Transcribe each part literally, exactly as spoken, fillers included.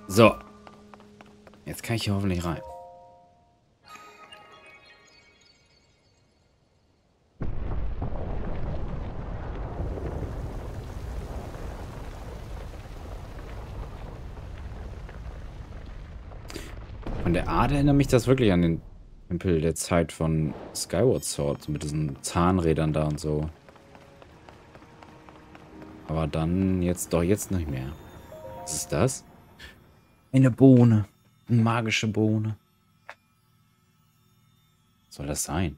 So. Jetzt kann ich hier hoffentlich rein. Von der Art erinnert mich das wirklich an den Tempel der Zeit von Skyward Sword. So mit diesen Zahnrädern da und so. Aber dann jetzt doch jetzt nicht mehr. Was ist das? Eine Bohne. Eine magische Bohne. Was soll das sein?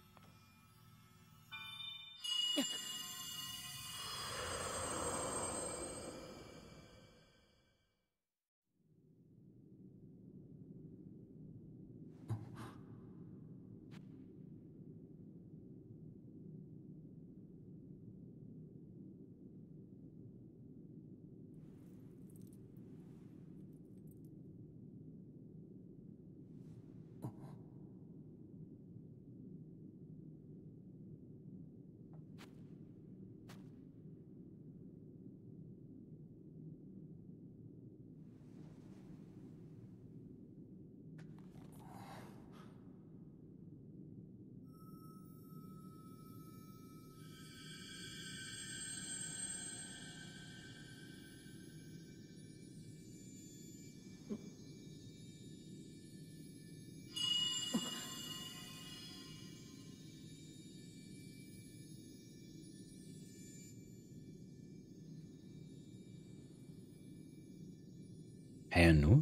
Hä, nu?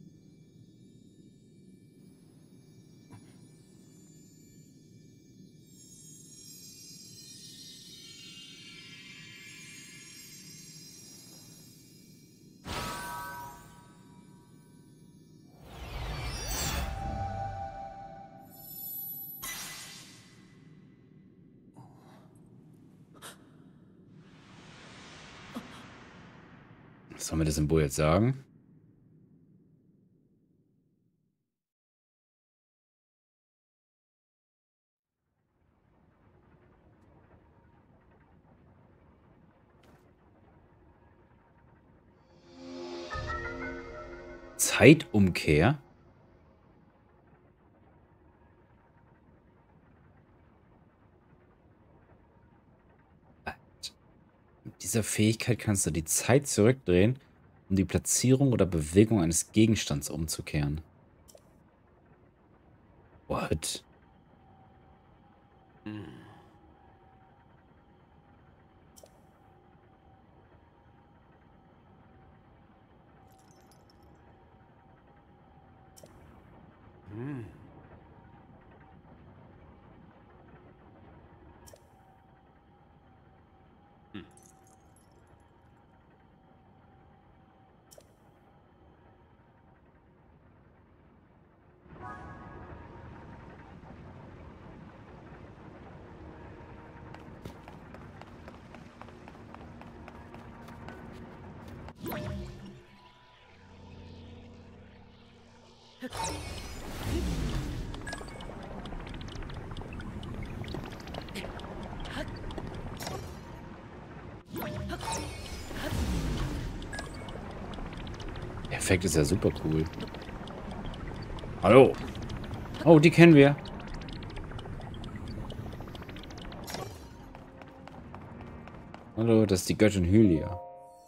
Was soll mir das Symbol jetzt sagen? Zeitumkehr? Mit dieser Fähigkeit kannst du die Zeit zurückdrehen, um die Platzierung oder Bewegung eines Gegenstands umzukehren. What? Der Effekt ist ja super cool. Hallo. Oh, die kennen wir. Hallo, das ist die Göttin Hylia.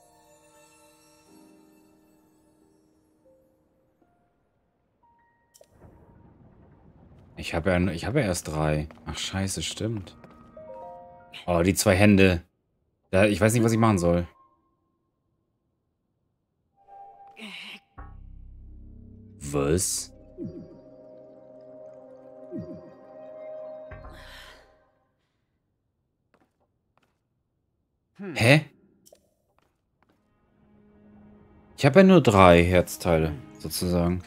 Ich habe ja, ich habe ja erst drei. Ach, scheiße, stimmt. Oh, die zwei Hände. Da, ich weiß nicht, was ich machen soll. Was? Hä? Ich habe ja nur drei Herzteile, sozusagen.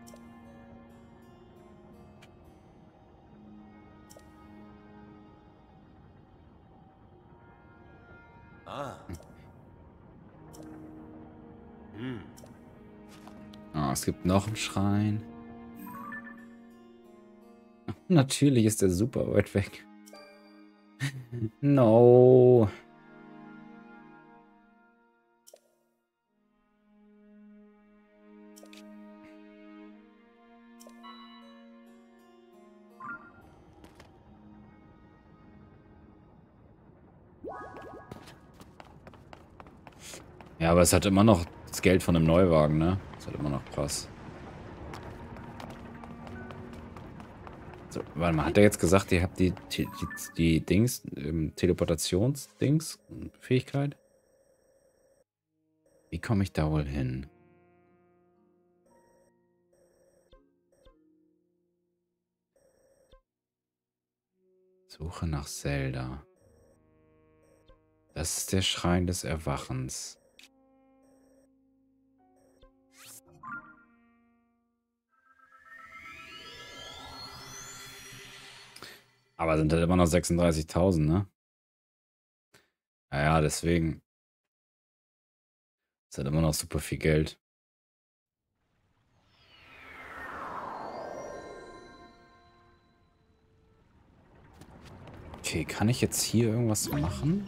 Ah, es gibt noch einen Schrein. Ach, natürlich ist der super weit weg. No. Ja, aber es hat immer noch das Geld von einem Neuwagen, ne? Das hat immer noch krass. So, warte mal, hat er jetzt gesagt, ihr habt die, die, die, die Dings, ähm, Teleportations-Dings, Fähigkeit? Wie komme ich da wohl hin? Suche nach Zelda. Das ist der Schrein des Erwachens. Aber sind halt immer noch sechsunddreißigtausend, ne? Naja, deswegen. Ist halt immer noch super viel Geld. Okay, kann ich jetzt hier irgendwas machen?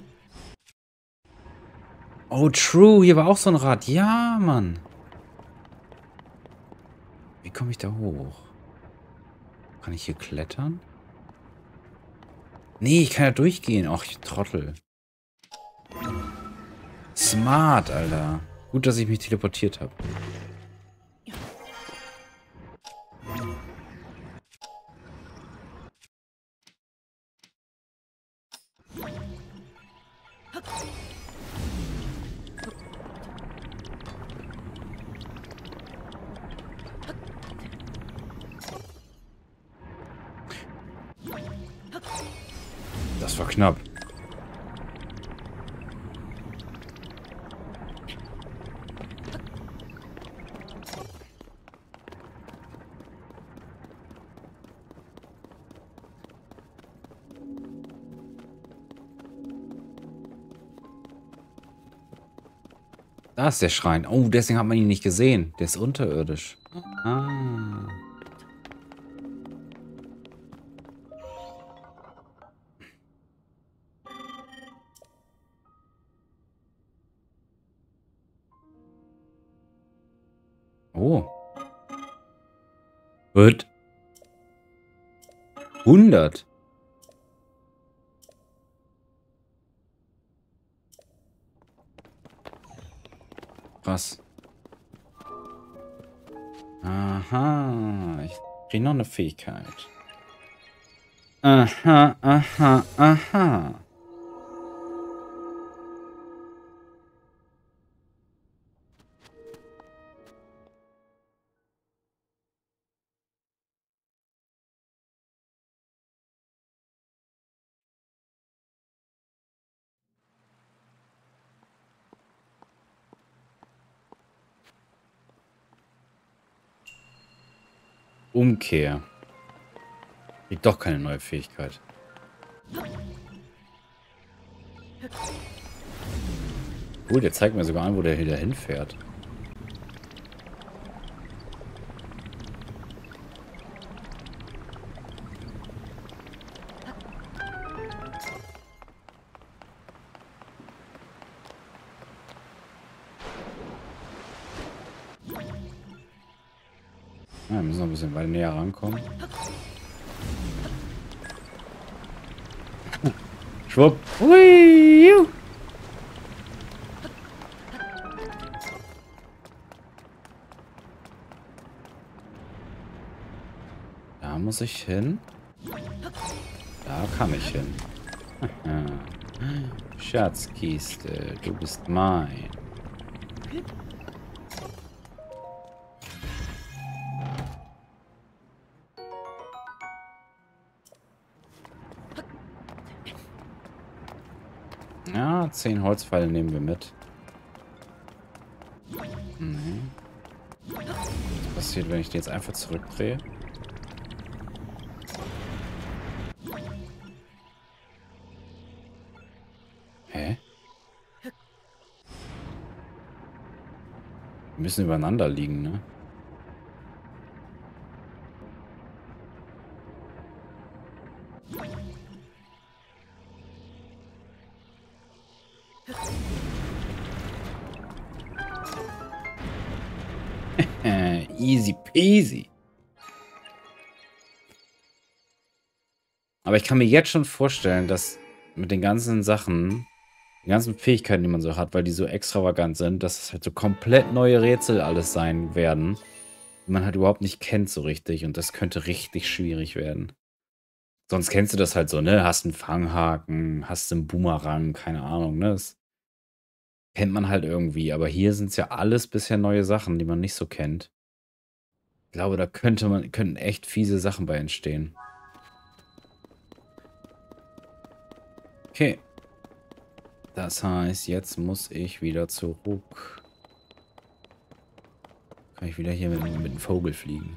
Oh, true. Hier war auch so ein Rad. Ja, Mann. Wie komme ich da hoch? Kann ich hier klettern? Nee, ich kann ja durchgehen. Ach, ich Trottel. Smart, Alter. Gut, dass ich mich teleportiert habe. Das war knapp. Da ist der Schrein. Oh, deswegen hat man ihn nicht gesehen. Der ist unterirdisch. Ah. Oh. Wird. hundert. Krass. Aha. Ich kriege noch eine Fähigkeit. Aha, aha, aha. Umkehr. Kriegt doch keine neue Fähigkeit. Cool, der zeigt mir sogar an, wo der wieder hinfährt. Ja, wir müssen noch ein bisschen weiter näher rankommen. Schwupp. Hui, juh. Da muss ich hin. Da kann ich hin. Schatzkiste, du bist mein. Ja, zehn Holzpfeile nehmen wir mit. Nee. Was passiert, wenn ich die jetzt einfach zurückdrehe? Hä? Wir müssen übereinander liegen, ne? Easy peasy. Aber ich kann mir jetzt schon vorstellen, dass mit den ganzen Sachen Die ganzen Fähigkeiten, die man so hat, weil die so extravagant sind, dass es halt so komplett neue Rätsel alles sein werden, die man halt überhaupt nicht kennt so richtig. Und das könnte richtig schwierig werden. Sonst kennst du das halt so, ne? Hast einen Fanghaken, hast einen Boomerang, keine Ahnung, ne? Das kennt man halt irgendwie. Aber hier sind es ja alles bisher neue Sachen, die man nicht so kennt. Ich glaube, da könnte man, könnten echt fiese Sachen bei entstehen. Okay. Das heißt, jetzt muss ich wieder zurück. Kann ich wieder hier mit, mit dem Vogel fliegen.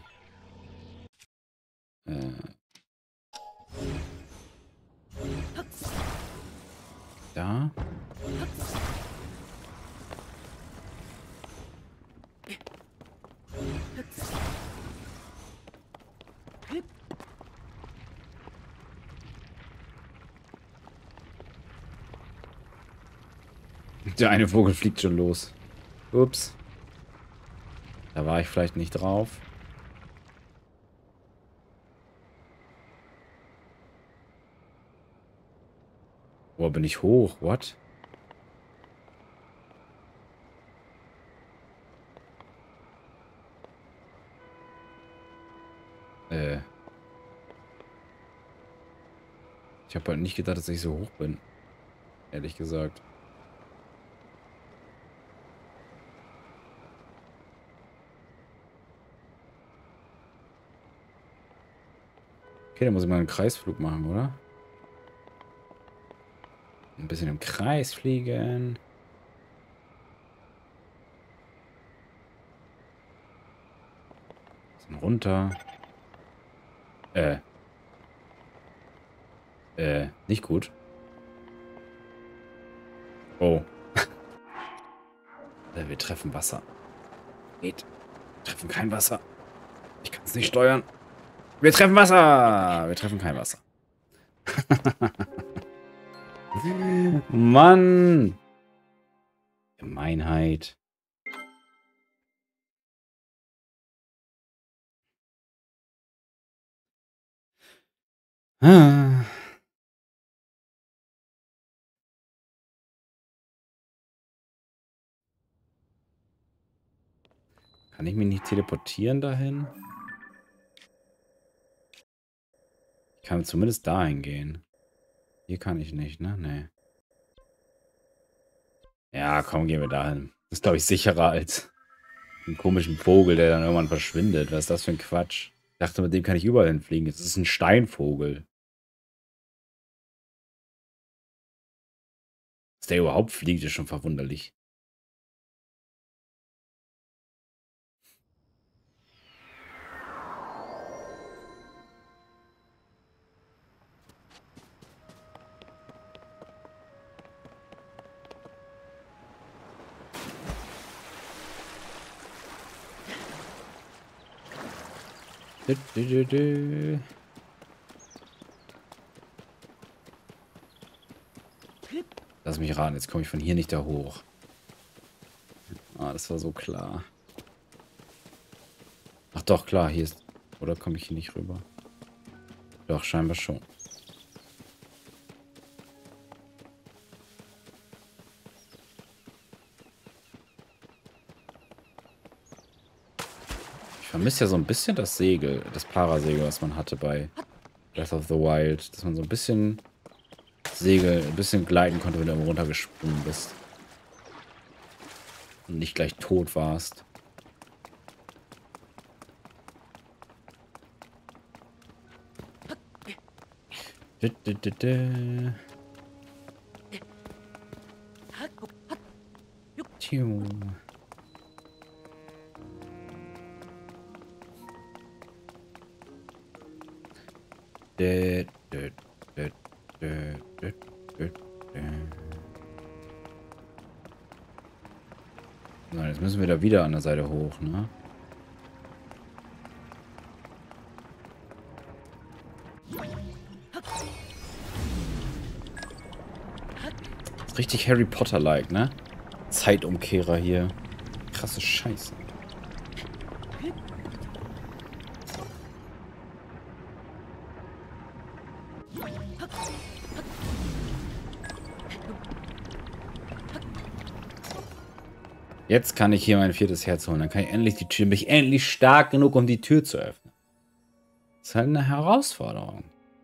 Äh. Da. Der eine Vogel fliegt schon los. Ups. Da war ich vielleicht nicht drauf. Boah, bin ich hoch? What? Äh. Ich habe halt nicht gedacht, dass ich so hoch bin. Ehrlich gesagt. Okay, dann muss ich mal einen Kreisflug machen, oder? Ein bisschen im Kreis fliegen. Bisschen runter. Äh. Äh, nicht gut. Oh. Wir treffen Wasser. Geht. Wir treffen kein Wasser. Ich kann es nicht steuern. Wir treffen Wasser. Wir treffen kein Wasser. Mann. Gemeinheit. Ah. Kann ich mich nicht teleportieren dahin? Ich kann zumindest dahin gehen. Hier kann ich nicht, ne? Nee. Ja, komm, gehen wir dahin. Das ist, glaube ich, sicherer als einen komischen Vogel, der dann irgendwann verschwindet. Was ist das für ein Quatsch? Ich dachte, mit dem kann ich überall hinfliegen. Das ist ein Steinvogel. Dass der überhaupt fliegt, ist schon verwunderlich. Du, du, du, du. Lass mich raten, jetzt komme ich von hier nicht da hoch. Ah, das war so klar. Ach doch, klar, hier ist... Oder komme ich hier nicht rüber? Doch, scheinbar schon. Ich vermisse ja so ein bisschen das Segel, das Parasegel, was man hatte bei Breath of the Wild. Dass man so ein bisschen Segel, ein bisschen gleiten konnte, wenn du irgendwo runtergesprungen bist. Und nicht gleich tot warst. Du, du, du, du. Tiu. Du, du, du, du, du, du, du. So, jetzt müssen wir da wieder an der Seite hoch, ne? Ist richtig Harry Potter-like, ne? Zeitumkehrer hier. Krasse Scheiße. Jetzt kann ich hier mein viertes Herz holen. Dann kann ich endlich die Tür, bin ich endlich stark genug, um die Tür zu öffnen. Das ist halt eine Herausforderung.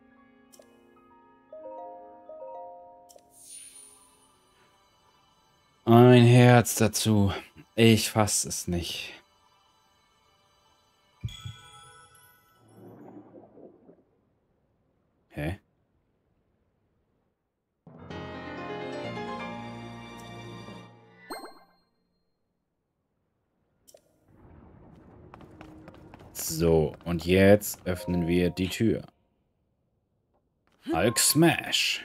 Ein Herz dazu. Ich fasse es nicht. Hä? So, und jetzt öffnen wir die Tür. Hulk Smash.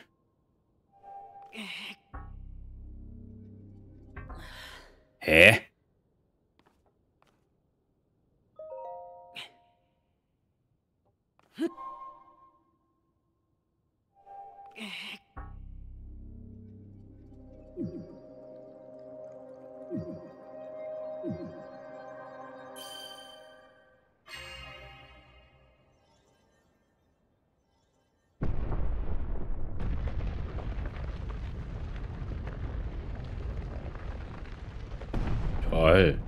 Hä? Toll.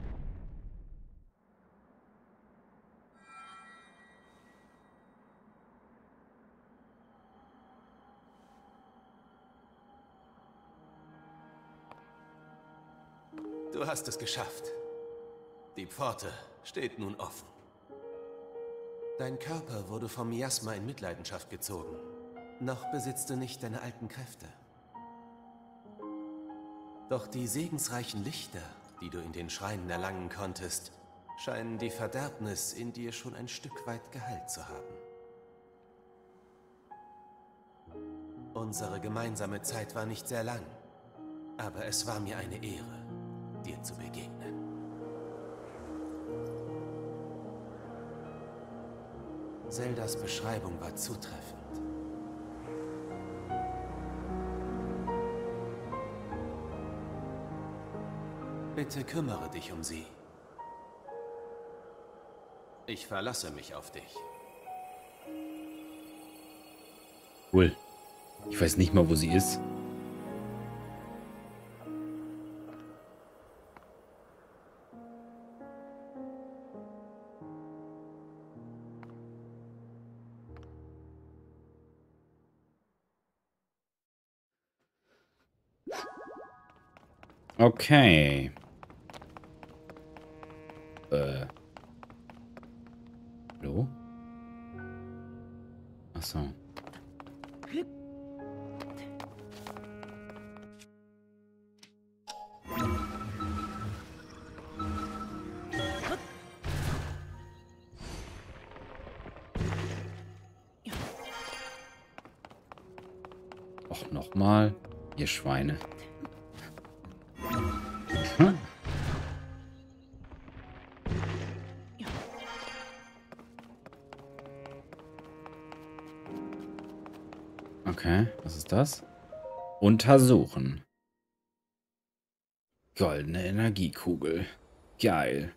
Du hast es geschafft. Die Pforte steht nun offen. Dein Körper wurde vom Miasma in Mitleidenschaft gezogen. Noch besitzt du nicht deine alten Kräfte. Doch die segensreichen Lichter, die du in den Schreinen erlangen konntest, scheinen die Verderbnis in dir schon ein Stück weit geheilt zu haben. Unsere gemeinsame Zeit war nicht sehr lang, aber es war mir eine Ehre, dir zu begegnen. Zeldas Beschreibung war zutreffend. Bitte kümmere dich um sie. Ich verlasse mich auf dich. Cool. Ich weiß nicht mal, wo sie ist. Okay. Äh. Hallo? Ach so. Och, nochmal. Ihr Schweine. Hm. Okay, was ist das? Untersuchen. Goldene Energiekugel. Geil.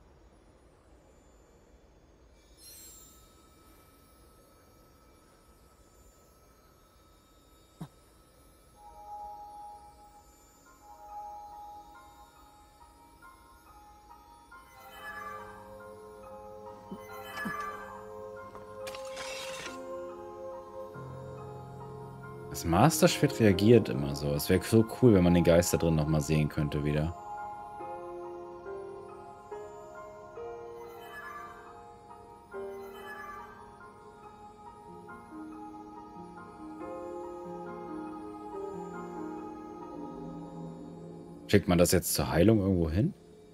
Das Master Schwert reagiert immer so. Es wäre so cool, wenn man den Geist da drin nochmal sehen könnte wieder. Schickt man das jetzt zur Heilung irgendwo hin?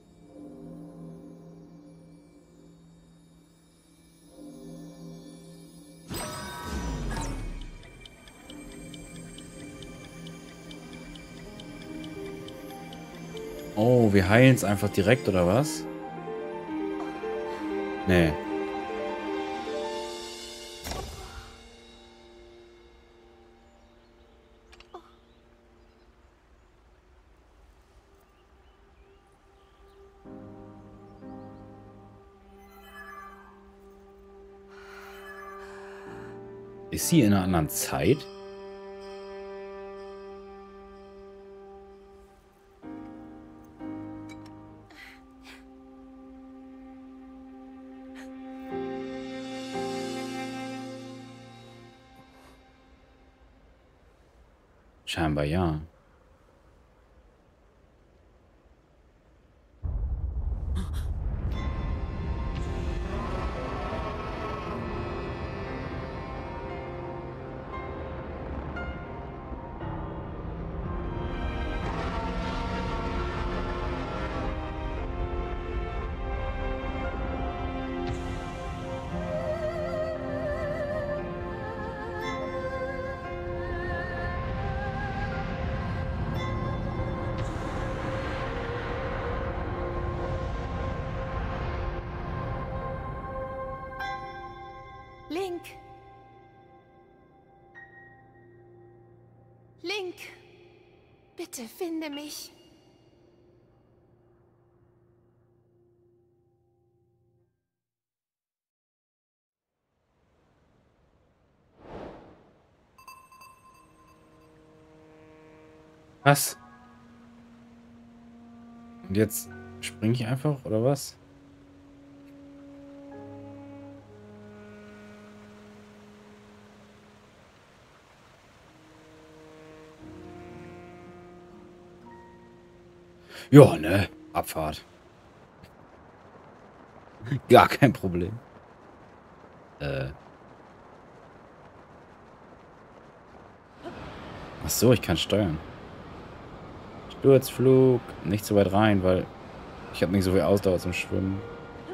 Oh, wir heilen es einfach direkt, oder was? Nee. Ist sie in einer anderen Zeit? Scheinbar ja. Link! Link! Bitte finde mich. Was? Und jetzt springe ich einfach, oder was? Ja, ne? Abfahrt. Gar kein Problem. Äh. Ach so, ich kann steuern. Sturzflug. Nicht so weit rein, weil ich habe nicht so viel Ausdauer zum Schwimmen.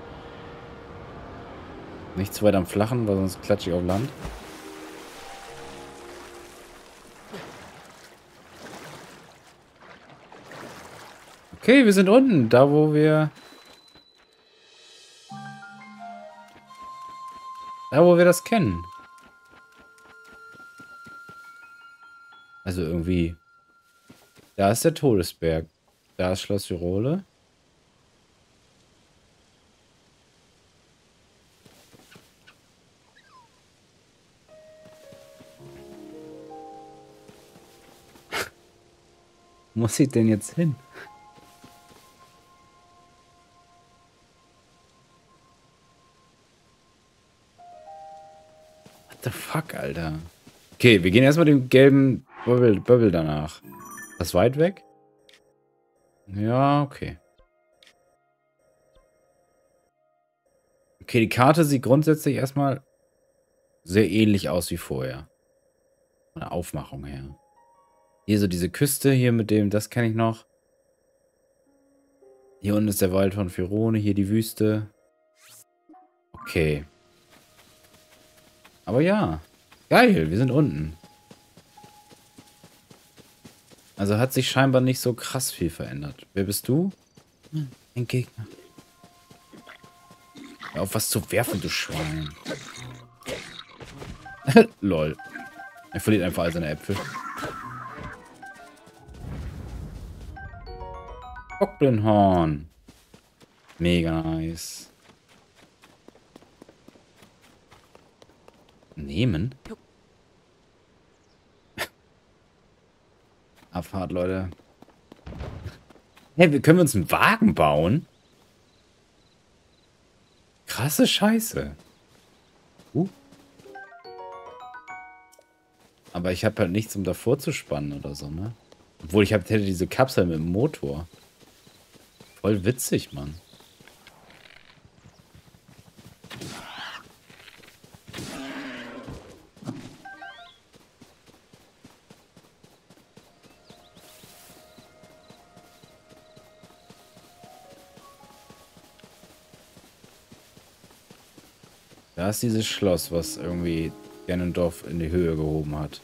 Nicht zu weit am Flachen, weil sonst klatsche ich auf Land. Okay, wir sind unten. Da, wo wir... Da, wo wir das kennen. Also irgendwie... Da ist der Todesberg. Da ist Schloss Tyrole. Wo muss ich denn jetzt hin? What the fuck, Alter? Okay, wir gehen erstmal dem gelben Bubble, Bubble danach. Das ist weit weg? Ja, okay. Okay, die Karte sieht grundsätzlich erstmal sehr ähnlich aus wie vorher. Von der Aufmachung her. Hier so diese Küste, hier mit dem, das kenne ich noch. Hier unten ist der Wald von Firone, hier die Wüste. Okay. Aber ja. Geil, wir sind unten. Also hat sich scheinbar nicht so krass viel verändert. Wer bist du? Ein Gegner. Hör auf, was zu werfen, du Schwein. Lol. Er verliert einfach all seine Äpfel. Bockblinhorn. Mega nice. Nehmen? Abfahrt, Leute. Hey, wir können wir uns einen Wagen bauen? Krasse Scheiße. Uh. Aber ich habe halt nichts, um davor zu spannen oder so, ne? Obwohl ich hab, hätte diese Kapsel mit dem Motor. Voll witzig, Mann. Da ist dieses Schloss, was irgendwie Ganondorf in die Höhe gehoben hat.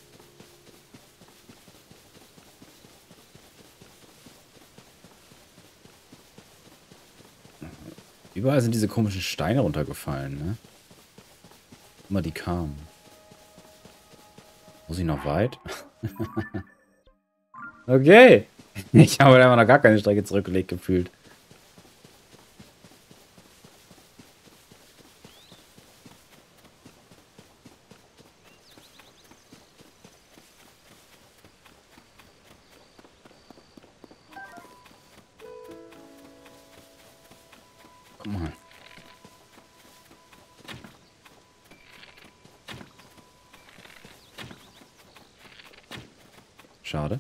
Überall sind diese komischen Steine runtergefallen, ne? Guck mal, die kamen. Muss ich noch weit? Okay. Ich habe einfach noch gar keine Strecke zurückgelegt gefühlt. Guck mal. Schade.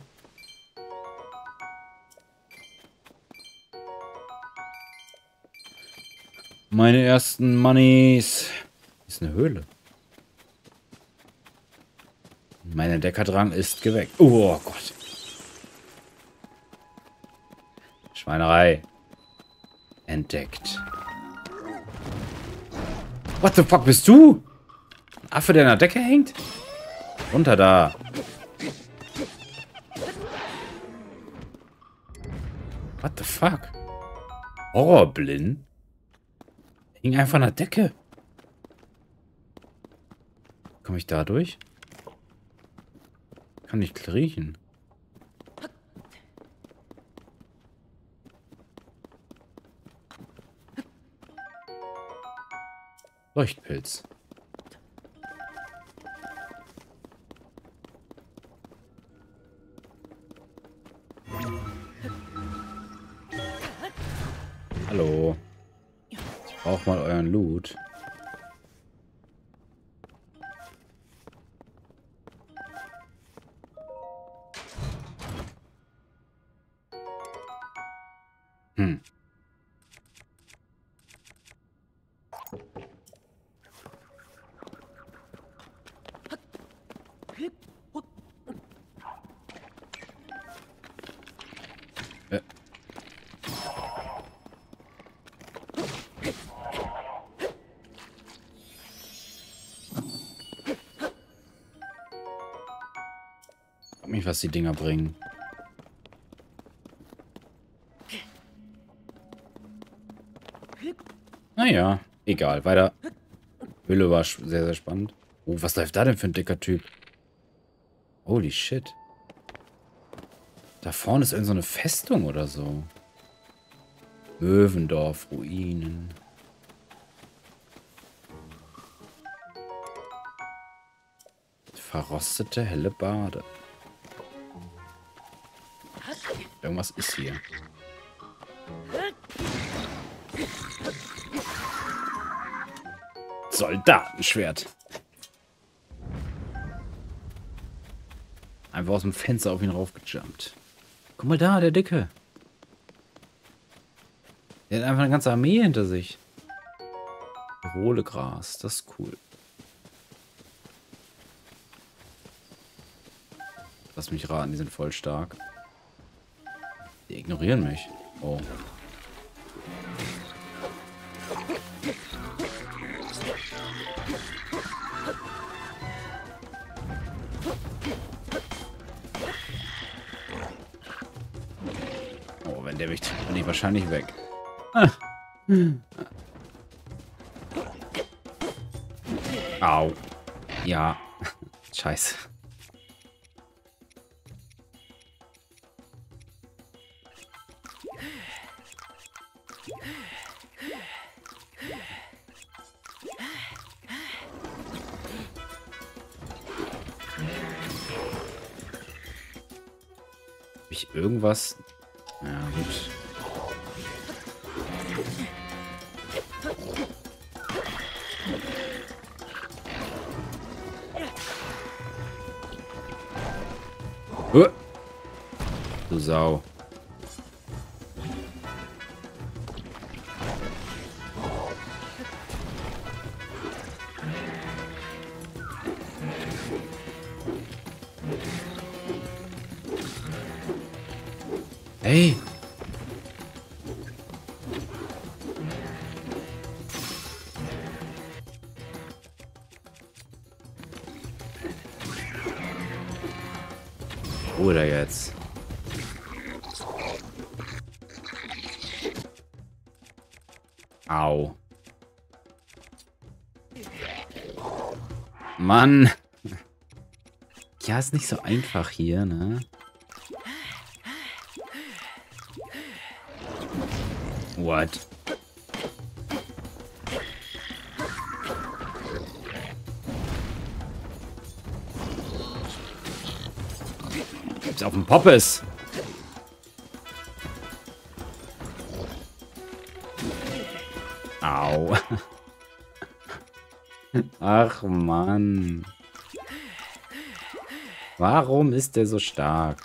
Meine ersten Moneys. Das ist eine Höhle. Mein Entdeckerdrang ist geweckt. Oh Gott. Schweinerei. Entdeckt. What the fuck bist du? Ein Affe, der an der Decke hängt? Runter da. What the fuck? Horrorblind? Hing einfach an der Decke. Komme ich da durch? Kann nicht kriechen. Leuchtpilz. Hallo. Ich brauche mal euren Loot. Hm. Äh. Frag mich, was die Dinger bringen. Naja, egal, weiter. Höhle war sehr, sehr spannend. Oh, was läuft da denn für ein dicker Typ? Holy shit. Da vorne ist irgend so eine Festung oder so. Möwendorf, Ruinen. Verrostete helle Bade. Irgendwas ist hier. Soldatenschwert. Einfach aus dem Fenster auf ihn raufgejumpt. Guck mal da, der Dicke. Der hat einfach eine ganze Armee hinter sich. Rohlegras, das ist cool. Lass mich raten, die sind voll stark. Die ignorieren mich. Oh. Oh, wenn der mich trifft, bin ich wahrscheinlich weg. Ah. Au. Ja. Scheiße. Ich irgendwas. Ja, gut. Uh. Du Sau. Hey. Oder jetzt. Au. Mann. Ja, ist nicht so einfach hier, ne? What? Gibt's auf dem Poppes? Au. Warum ist der so stark?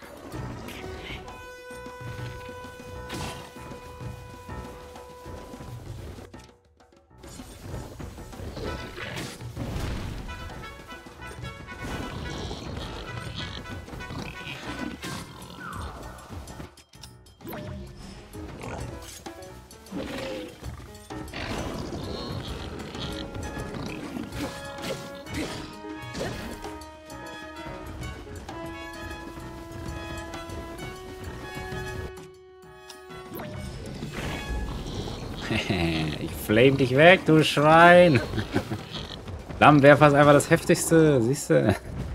Ich flame dich weg, du Schwein. Flammenwerfer ist einfach das Heftigste, siehst du?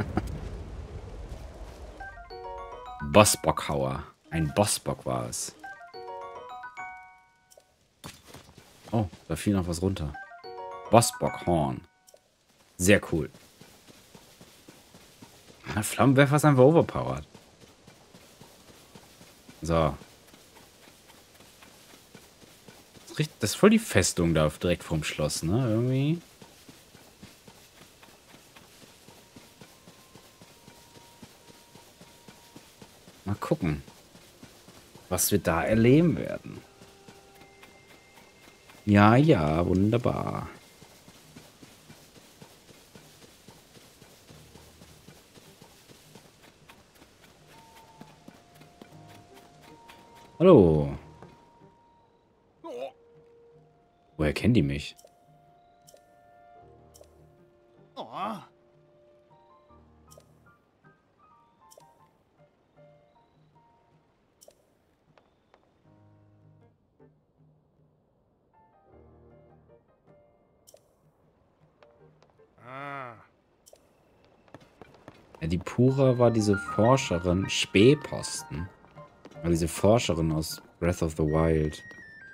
Bossbockhauer. Ein Bossbock war es. Oh, da fiel noch was runter. Bossbockhorn. Sehr cool. Der Flammenwerfer ist einfach overpowered. So. Das ist voll die Festung da direkt vorm Schloss, ne? Irgendwie. Mal gucken, was wir da erleben werden. Ja, ja, wunderbar. Hallo. Woher kennen die mich? Oh. Ja, die Pura war diese Forscherin, Spähposten. War diese Forscherin aus Breath of the Wild.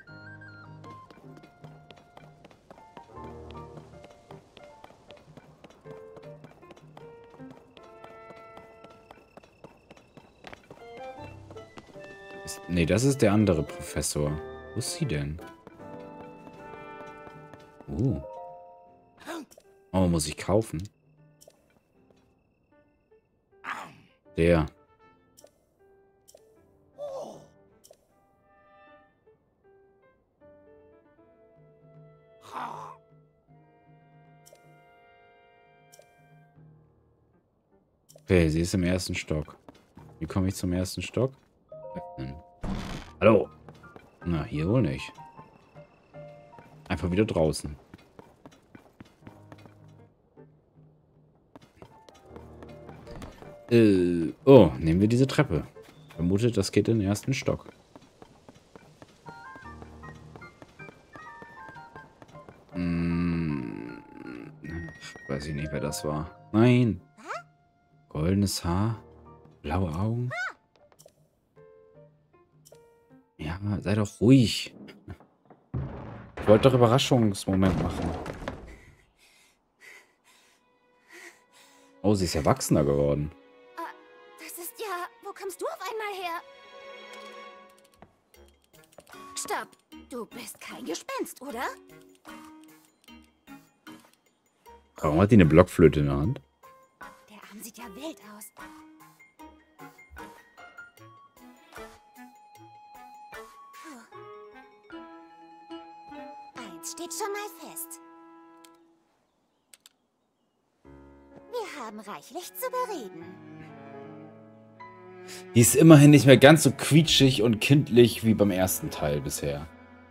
Ist, nee, das ist der andere Professor. Wo ist sie denn? Uh. Oh, muss ich kaufen? Der. Okay, sie ist im ersten Stock. Wie komme ich zum ersten Stock? Öffnen. Hallo. Na, hier wohl nicht. Einfach wieder draußen. Äh, oh, nehmen wir diese Treppe. Vermutet, das geht in den ersten Stock. Hm, weiß ich nicht, wer das war. Nein. Goldenes Haar. Blaue Augen. Ja, sei doch ruhig. Ich wollte doch Überraschungsmoment machen. Oh, sie ist erwachsener geworden. Das ist ja... Wo kommst du auf einmal her? Stopp. Du bist kein Gespenst, oder? Warum hat die eine Blockflöte in der Hand? Der Arm sieht ja wild aus. Puh. Eins steht schon mal fest. Wir haben reichlich zu bereden. Die ist immerhin nicht mehr ganz so quietschig und kindlich wie beim ersten Teil bisher.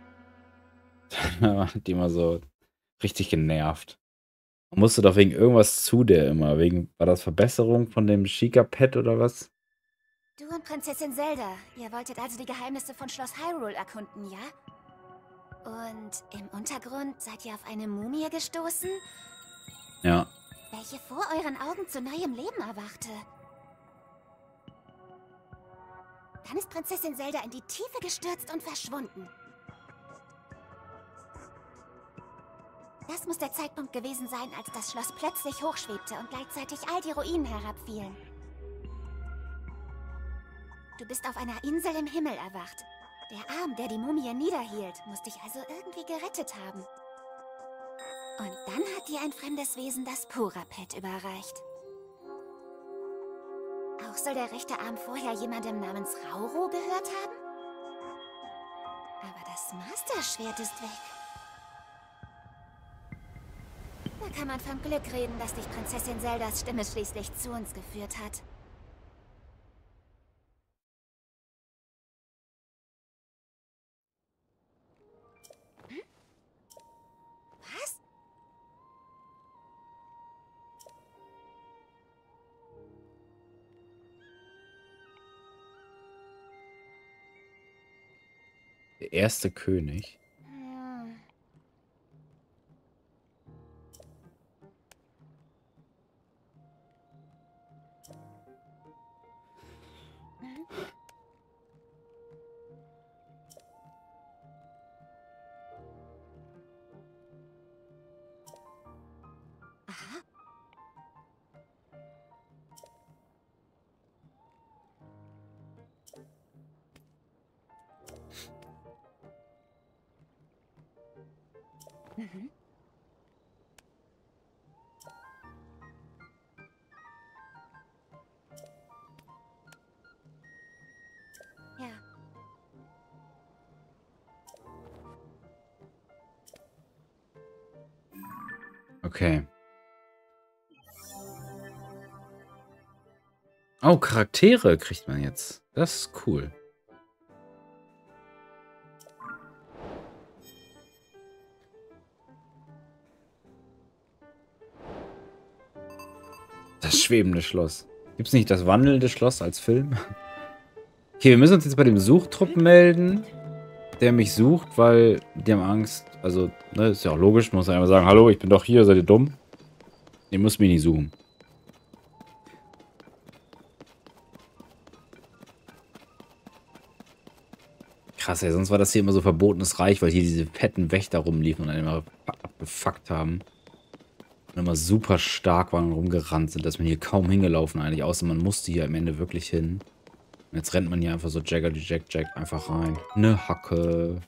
Da hat die immer so richtig genervt. Man musste doch wegen irgendwas zu der immer. Wegen, war das Verbesserung von dem Chica-Pet oder was? Du und Prinzessin Zelda, ihr wolltet also die Geheimnisse von Schloss Hyrule erkunden, ja? Und im Untergrund seid ihr auf eine Mumie gestoßen, Ja. welche vor euren Augen zu neuem Leben erwachte. Dann ist Prinzessin Zelda in die Tiefe gestürzt und verschwunden. Das muss der Zeitpunkt gewesen sein, als das Schloss plötzlich hochschwebte und gleichzeitig all die Ruinen herabfielen. Du bist auf einer Insel im Himmel erwacht. Der Arm, der die Mumie niederhielt, muss dich also irgendwie gerettet haben. Und dann hat dir ein fremdes Wesen das Pura-Pet überreicht. Auch soll der rechte Arm vorher jemandem namens Rauro gehört haben? Aber das Master-Schwert ist weg. Da kann man von Glück reden, dass dich Prinzessin Zeldas Stimme schließlich zu uns geführt hat. Hm? Was? Der erste König. Hm. Hm? Aha. Mhm. Ja. Okay. Oh, Charaktere kriegt man jetzt. Das ist cool. Das schwebende Schloss. Gibt's nicht das wandelnde Schloss als Film? Okay, wir müssen uns jetzt bei dem Suchtrupp melden, der mich sucht, weil die haben Angst. Also, ne, ist ja auch logisch. Man muss einfach sagen, hallo, ich bin doch hier, seid ihr dumm? Ihr müsst mich nicht suchen. Krass, ey, sonst war das hier immer so verbotenes Reich, weil hier diese fetten Wächter rumliefen und einen immer abgefuckt haben. Und immer super stark waren und rumgerannt sind, dass man hier kaum hingelaufen eigentlich, außer man musste hier am Ende wirklich hin. Und jetzt rennt man hier einfach so Jaggerty Jack Jack einfach rein. Ne Hacke.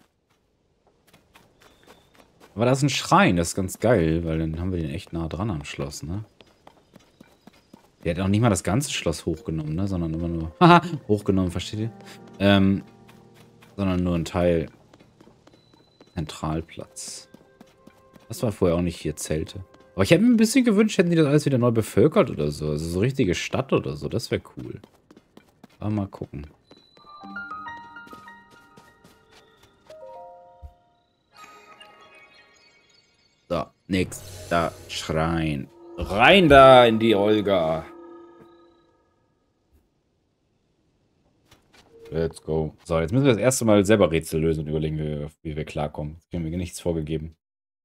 Aber da ist ein Schrein, das ist ganz geil, weil dann haben wir den echt nah dran am Schloss, ne? Der hat auch nicht mal das ganze Schloss hochgenommen, ne? Sondern immer nur... Haha, hochgenommen, versteht ihr? Ähm... Sondern nur ein Teil. Zentralplatz. Das war vorher auch nicht hier Zelte. Aber ich hätte mir ein bisschen gewünscht, hätten die das alles wieder neu bevölkert oder so. Also so richtige Stadt oder so. Das wäre cool. Aber mal gucken. So, nächster Schrein. Rein da in die Olga. Let's go. So, jetzt müssen wir das erste Mal selber Rätsel lösen und überlegen, wie wir, wie wir klarkommen. Jetzt kriegen wir nichts vorgegeben.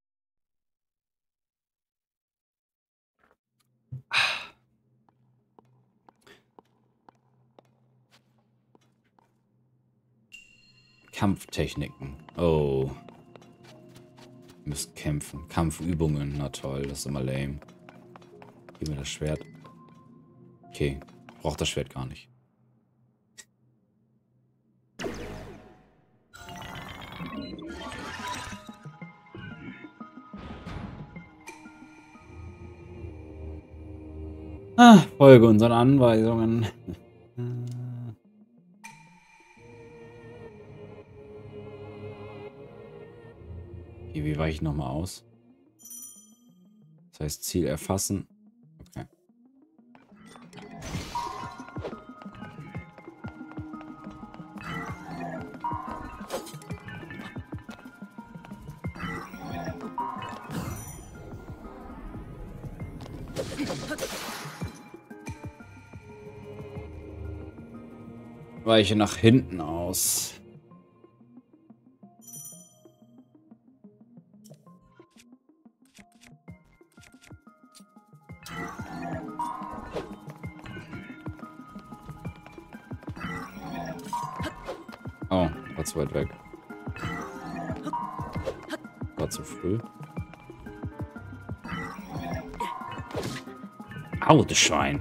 Kampftechniken. Oh. Wir müssen kämpfen. Kampfübungen. Na toll, das ist immer lame. Gib mir das Schwert. Okay. Braucht das Schwert gar nicht. Ah, folge unseren Anweisungen. Okay, wie weiche ich nochmal aus? Das heißt, Ziel erfassen. Okay. Weiche nach hinten aus. Oh, war zu weit weg. War zu früh. Au, das Schwein.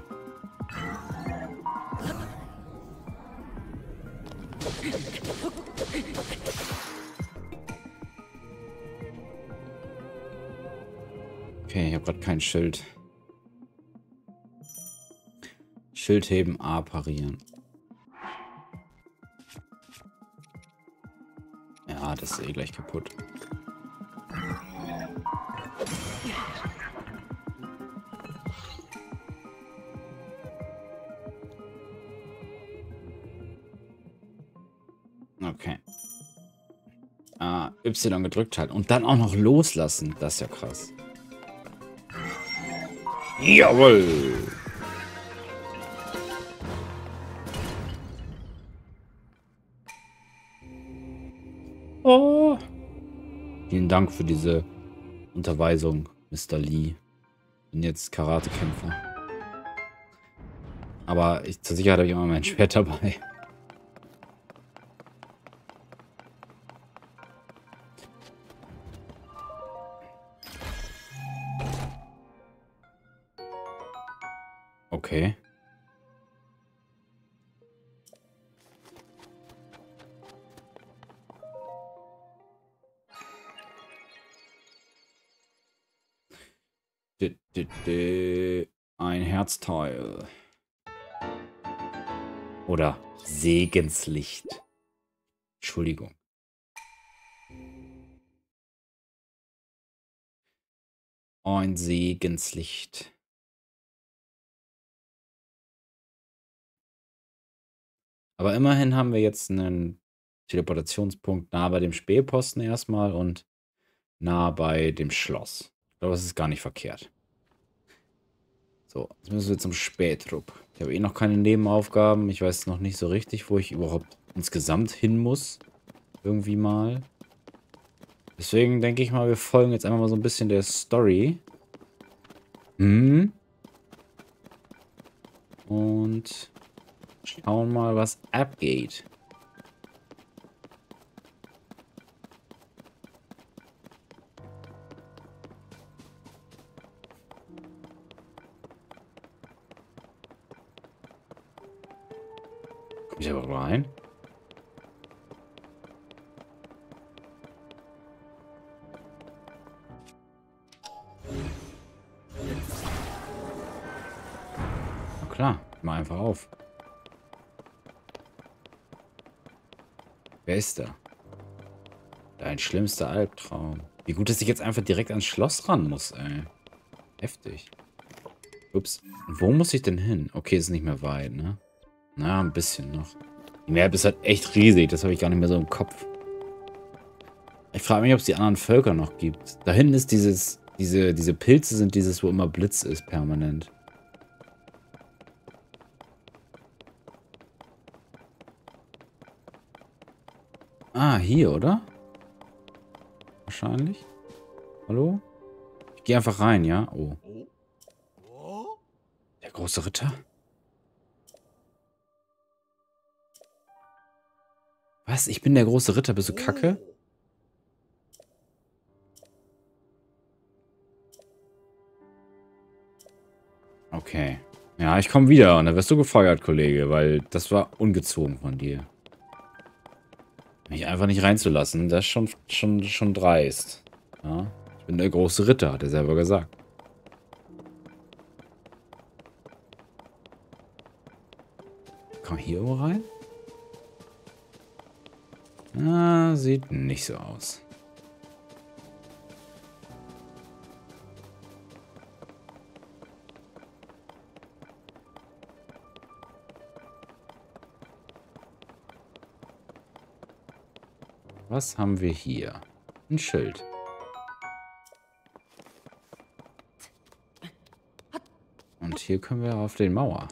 Okay, ich habe gerade kein Schild. Schild heben, A parieren. Ja, das ist eh gleich kaputt. Okay. Ah, Y gedrückt halten. Und dann auch noch loslassen. Das ist ja krass. Jawohl! Oh. Vielen Dank für diese Unterweisung, Mister Lee. Bin jetzt Karatekämpfer. Aber ich, zur Sicherheit habe ich immer mein Schwert dabei. Okay. Ein Herzteil. Oder Segenslicht. Entschuldigung. Ein Segenslicht. Aber immerhin haben wir jetzt einen Teleportationspunkt nah bei dem Spähposten erstmal und nah bei dem Schloss. Ich glaube, das ist gar nicht verkehrt. So, jetzt müssen wir zum Spähtrupp. Ich habe eh noch keine Nebenaufgaben. Ich weiß noch nicht so richtig, wo ich überhaupt insgesamt hin muss. Irgendwie mal. Deswegen denke ich mal, wir folgen jetzt einfach mal so ein bisschen der Story. Hm. Und schauen mal, was abgeht. Komm ich aber rein? Na klar, mal einfach auf. Wer ist da? Dein schlimmster Albtraum. Wie gut, dass ich jetzt einfach direkt ans Schloss ran muss, ey. Heftig. Ups. Wo muss ich denn hin? Okay, ist nicht mehr weit, ne? Na, ein bisschen noch. Die Map ist halt echt riesig. Das habe ich gar nicht mehr so im Kopf. Ich frage mich, ob es die anderen Völker noch gibt. Da hinten ist dieses... Diese, diese Pilze sind dieses, wo immer Blitz ist, permanent. Ah, hier, oder? Wahrscheinlich. Hallo? Ich gehe einfach rein, ja? Oh. Der große Ritter? Was? Ich bin der große Ritter? Bist du kacke? Okay. Ja, ich komme wieder und dann wirst du gefeuert, Kollege, weil das war ungezogen von dir. Mich einfach nicht reinzulassen, das ist schon, schon, schon dreist. Ja, ich bin der große Ritter, hat er selber gesagt. Komm hier irgendwo rein? Ah, sieht nicht so aus. Was haben wir hier? Ein Schild. Und hier können wir auf den Mauer.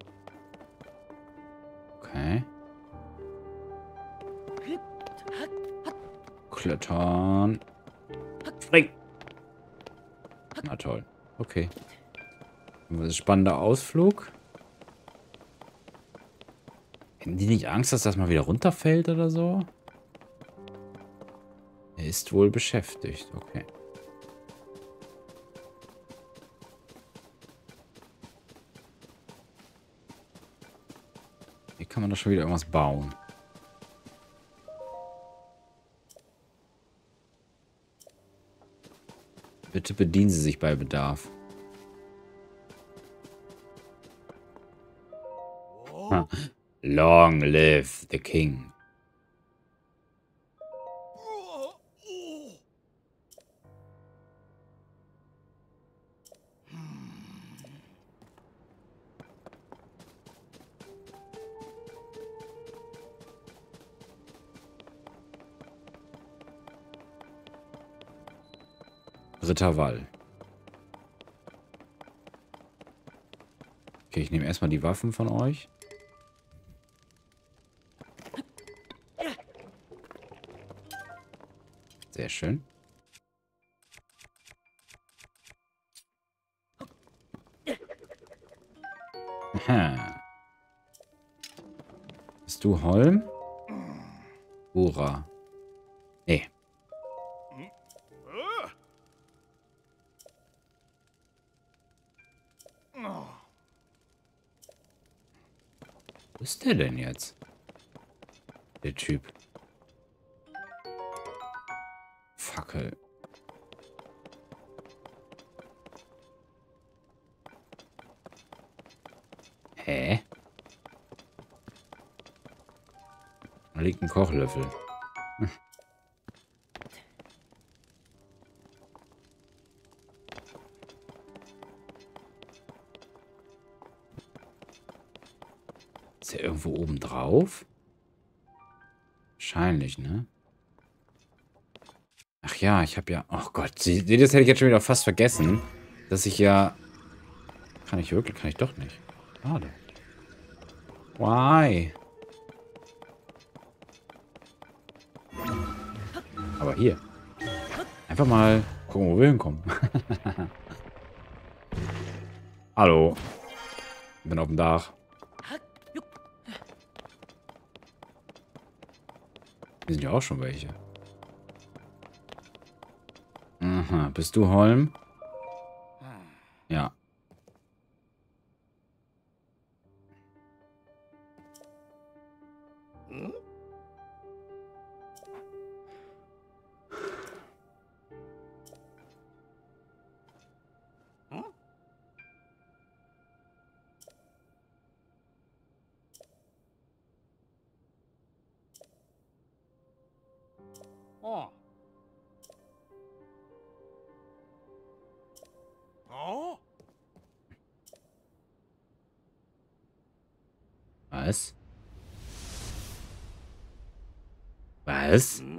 Okay. Klettern. Spring. Na toll. Okay. Das ist ein spannender Ausflug. Hätten die nicht Angst, dass das mal wieder runterfällt oder so? Er ist wohl beschäftigt. Okay. Hier kann man doch schon wieder irgendwas bauen. Bitte bedienen Sie sich bei Bedarf. Long live the king. Dritter Wall. Okay, ich nehme erstmal die Waffen von euch. Sehr schön. Aha. Bist du Holm? Ura. Nee. Wo ist der denn jetzt? Der Typ. Fackel. Hä? Da liegt ein Kochlöffel. Hm. Ist der irgendwo oben drauf? Wahrscheinlich, ne? Ach ja, ich habe ja... Oh Gott, sie, das hätte ich jetzt schon wieder fast vergessen, dass ich ja... Kann ich wirklich? Kann ich doch nicht. Schade. Why? Aber hier. Einfach mal gucken, wo wir hinkommen. Hallo. Ich bin auf dem Dach. Hier sind ja auch schon welche. Aha, bist du Holm? Ja. Oh. Oh. Was? Was?